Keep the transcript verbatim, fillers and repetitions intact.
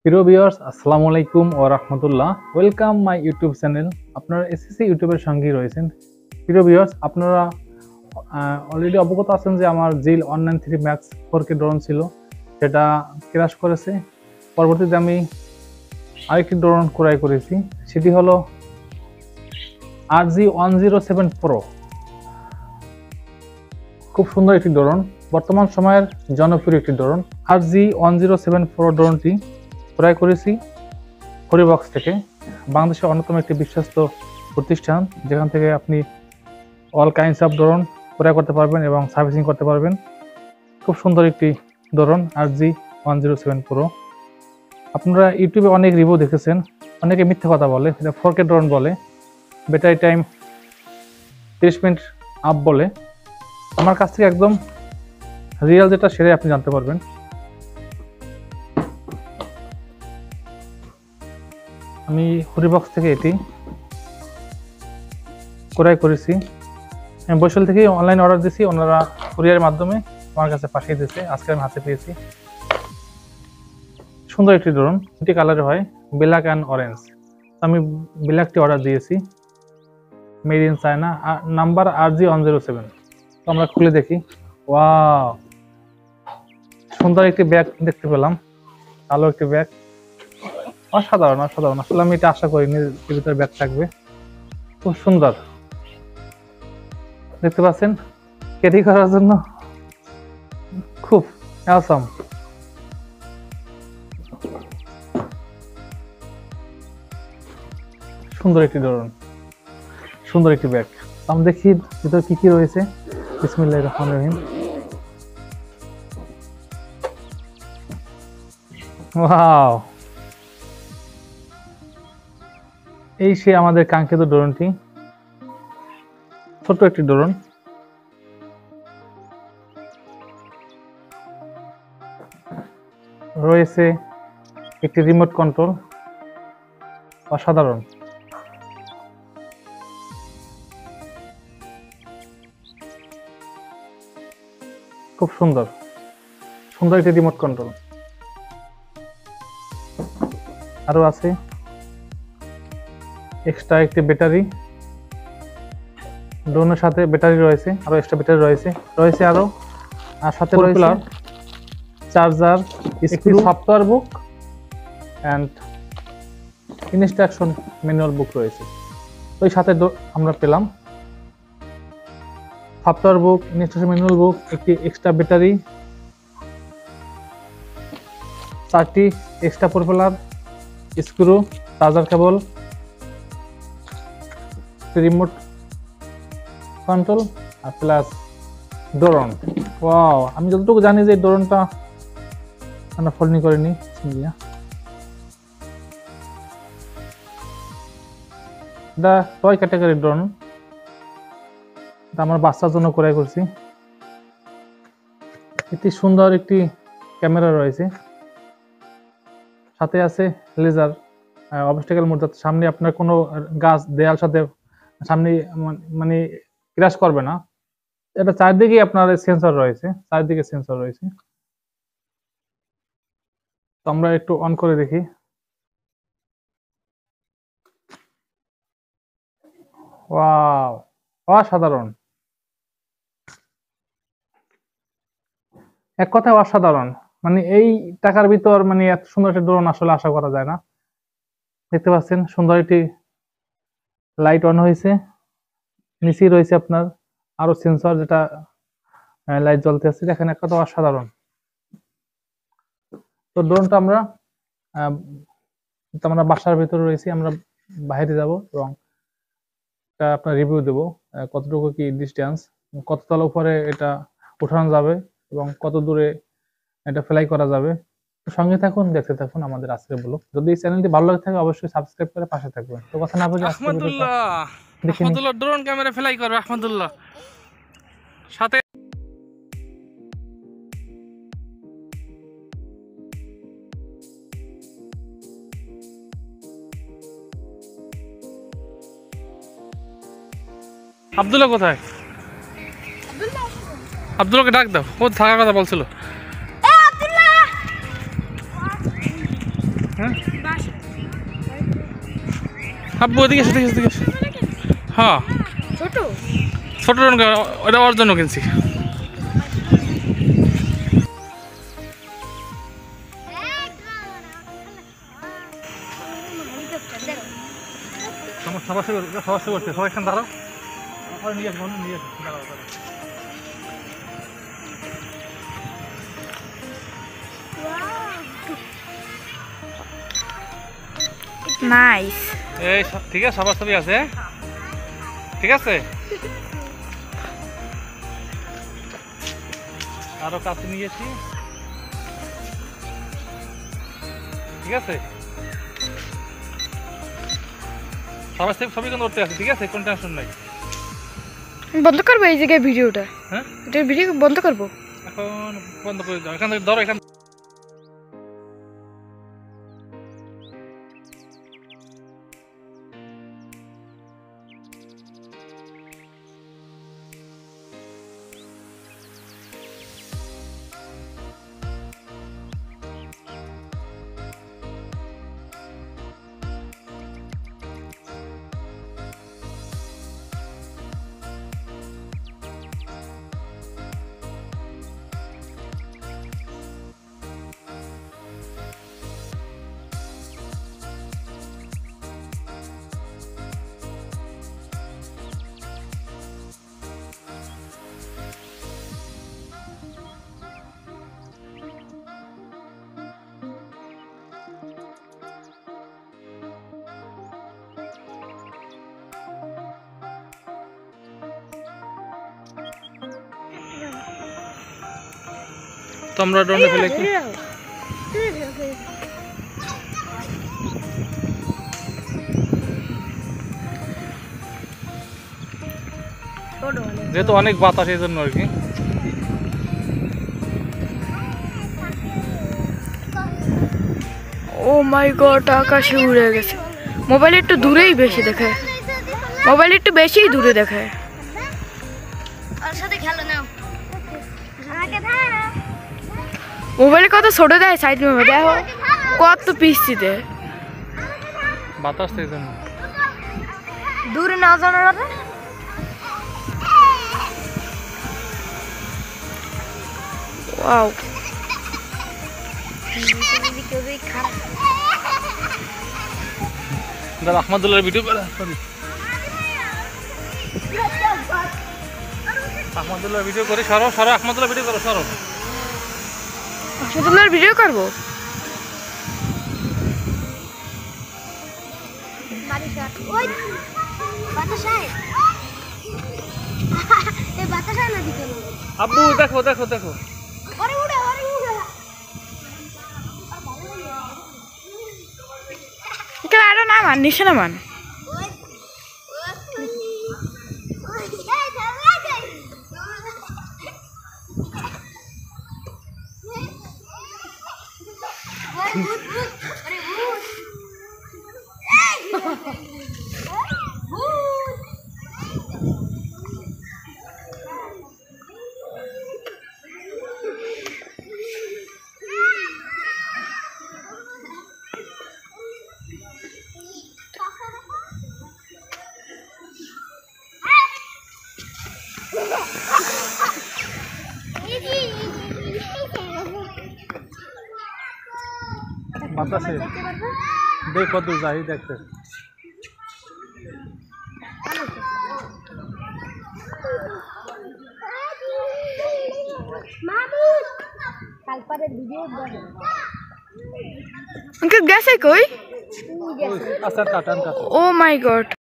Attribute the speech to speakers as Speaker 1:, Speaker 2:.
Speaker 1: প্রিয় ভিউয়ার্স, আসসালামু আলাইকুম ওয়া রাহমাতুল্লাহ। Welcome my YouTube channel. আপনারা এসএসসি ইউটিউবের সঙ্গেই রয়েছেন। প্রিয় ভিউয়ার্স, আপনারা অলরেডি অবগত আছেন যে আমার জিল one nine three max four K drone ছিল, সেটা ক্র্যাশ করেছে। পরবর্তীতে আমি আরেকটি ড্রোন ক্রয় করেছি, সেটি হলো R G one zero seven pro. খুব সুন্দর একটি ড্রোন, বর্তমান সময়ের জনপ্রিয় একটি drone. R G one zero seven pro ড্রোনটি ক্রয় করেছি হরিবক্স থেকে, বাংলাদেশের অন্যতম একটি বিশ্বস্ত প্রতিষ্ঠান, যেখান থেকে আপনি অল কাইন্ডস অফ ড্রোন ক্রয় করতে পারবেন এবং সার্ভিসিং করতে পারবেন। খুব সুন্দর একটি drone R G one zero seven pro. আপনারা ইউটিউবে অনেক রিভিউ দেখেছেন, অনেকে মিথ্যা কথা বলে, এটা ফোর কে ড্রোন বলে, ব্যাটারি টাইম তিরিশ মিনিট আপ বলে। আমার কাছ থেকে একদম রিয়েল যেটা সেটাই আপনি জানতে পারবেন। আমি হরিবক্স থেকে এটি ক্রয় করেছি। আমি বরিশাল থেকে অনলাইন অর্ডার দিয়েছি, ওনারা কুরিয়ারের মাধ্যমে আমার কাছে পাঠিয়ে দিয়েছে। আজকে আমি হাতে পেয়েছি। সুন্দর একটি ড্রোন, দুটি কালারে হয়, ব্ল্যাক অ্যান্ড অরেঞ্জ। আমি ব্ল্যাকটি অর্ডার দিয়েছি, made in China, number R G one zero seven. তো আমরা খুলে দেখি। ওয়াও, সুন্দর একটি ব্যাগ দেখতে পেলাম, ভালো একটি ব্যাগ, অসাধারণ অসাধারণ। আসলে আমি এটা আশা করিনি এর ভিতরে ব্যাগ থাকবে। খুব সুন্দর দেখতে পাচ্ছেন, ক্যারি করার জন্য খুব অসাম। সুন্দর একটি ড্রোন, সুন্দর একটি ব্যাগ। আমি দেখি ভিতরে কি কি রয়েছে। বিসমিল্লাহির রহমানির রহিম। ওয়াও, এই সে আমাদের কাঙ্ক্ষিত ড্রোনটি, ছোট্ট একটি ড্রোন। রয়েছে একটি রিমোট কন্ট্রোল, অসাধারণ। খুব সুন্দর সুন্দর একটি রিমোট কন্ট্রোল। আরো আছে এক্সট্রা একটি ব্যাটারি, ড্রোনের সাথে ব্যাটারি রয়েছে, আরো এক্সট্রা ব্যাটারি রয়েছে রয়েছে আরো, আর সাথে রয়েছে চার্জার, একটি software book and instruction manual book রয়েছে। ওই সাথে আমরা পেলাম software book, instruction manual book, একটি এক্সট্রা ব্যাটারি, চারটি extra propeller, screw, charger cable, remote control আর প্লাস ড্রোন। ওয়াও, আমি যতটুকু জানি যে ড্রোনটা আমরা ফোল্ডিং করে নিই। এটা টয় ক্যাটাগরি ড্রোন, এটা আমার বাচ্চার জন্য ক্রয় করছি। এটি সুন্দর একটি ক্যামেরা রয়েছে, সাথে আছে লেজার অবস্টাকেল মোড, যাতে সামনে আপনার কোনো গাছ দেয়াল সাথে সামনে মানে ক্র্যাশ করবে না। এটা চারদিকে আপনার সেন্সর রয়েছে, চারদিকে সেন্সর রয়েছে। তো আমরা একটু অন করে দেখি। ওয়াও, অসাধারণ, এক কথায় অসাধারণ। মানে এই টাকার ভিতর মানে এত সুন্দর একটা ড্রোন আসলে আশা করা যায় না। দেখতে পাচ্ছেন সুন্দর একটি লাইট অন হয়েছে, নিচেই রয়েছে আপনার আরো সেন্সর, যেটা লাইট জ্বলতে আছে। দেখেন, এক কথা অসাধারণ। তো ড্রোনটা আমরা আমরা বাসার ভিতরে রয়েছি, আমরা বাইরে যাব এবং আপনার রিভিউ দেব কতটুকু কি ডিস্টেন্স, কত তলা উপরে এটা উঠানো যাবে এবং কত দূরে এটা ফ্লাই করা যাবে। সঙ্গে থাকুন, দেখতে থাকুন আমাদের আজকের ব্লগ। যদি এই চ্যানেলটি ভালো লাগে থাকে অবশ্যই সাবস্ক্রাইব করে পাশে থাকবেন। তো কথা না বলে
Speaker 2: Ahmadullah Ahmadullah drone camera fly করবে আহমদুল্লাহ সাথে। আব্দুল্লাহ কোথায়? আব্দুল্লাহকে ডাক দাও, ও থাকার কথা বলছিল। হ্যাঁ আব্বু ওদিকে এসে দেখে দেখে হ্যাঁ
Speaker 3: ছোট
Speaker 2: ছোট ড্রোন ওটা ওর জন্য কিনছি। সমস্যা সমস্যা করছে সবাই এখানে দাঁড়াও নিয়ে আসবো নিয়ে আসবো দাঁড়াও দাঁড়াও
Speaker 3: নাইস
Speaker 2: এই ঠিক আছে সবার ছবি আছে ঠিক আছে আরো কাছে নিয়েছি ঠিক আছে সবার ছবি কিন্তু করতে আছে ঠিক আছে কোন টেনশন নাই
Speaker 3: বন্ধ করবো এই জায়গায় ভিডিওটা
Speaker 2: হ্যাঁ
Speaker 3: এটা ভিডিও বন্ধ করবো
Speaker 2: এখন বন্ধ করে দাও এখান থেকে ধরো এখান তোমরা ড্রোনে ফেলে কি যেহেতু অনেক বাতাস এই জন্য আর কি
Speaker 3: ও মাই গড আকাশে উড়ে গেছে মোবাইল একটু দূরেই বেশি দেখায় মোবাইল একটু বেশিই দূরে দেখায় মোবাইলে কত ছোট দেয় সাইড মেমো দেখো কত পিসিতে
Speaker 2: বাতাস এই জন্য
Speaker 3: দূরে না জানার আগে ওয়াও
Speaker 2: দাদা আহমদুল্লাহর ভিডিও করে সরি আহমদুল্লাহর ভিডিও করে সরো সরো আহমদুল্লাহ ভিডিও করো সরো
Speaker 3: আহমদুল্লাহর ভিডিও করবো
Speaker 2: আব্বু দেখো দেখো দেখো
Speaker 3: আরো নামান নিচে নামান
Speaker 1: বাতাসে দেখ কত যাই দেখতে
Speaker 3: उनका गैस है कोई
Speaker 1: असर काटन का
Speaker 3: ओ माय गॉड